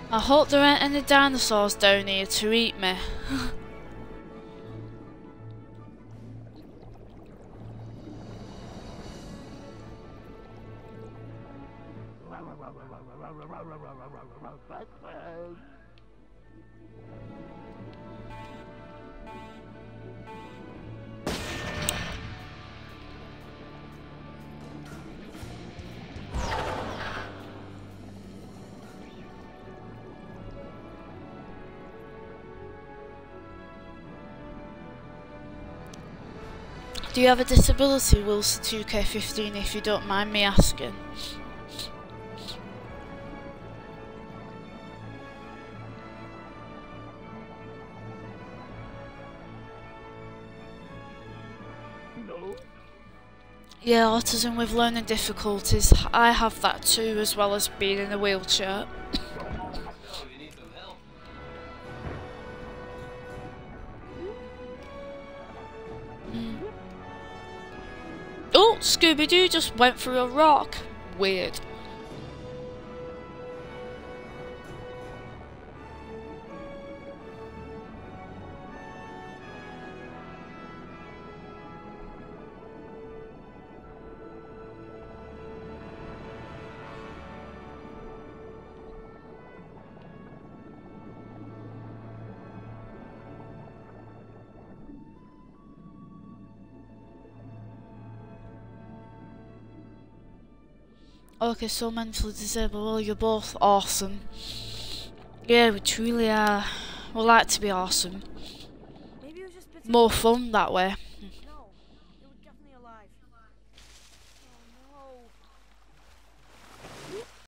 I hope there aren't any dinosaurs down here to eat me. Do you have a disability, Wilson 2K15, if you don't mind me asking? No. Yeah, autism with learning difficulties. I have that too, as well as being in a wheelchair. Oh, Scooby-Doo just went through a rock. Weird. Okay, so mentally disabled. Well, you're both awesome. Yeah, we truly are. We like to be awesome. Maybe it was just bits of More fun that way. No, it was definitely alive. Oh no.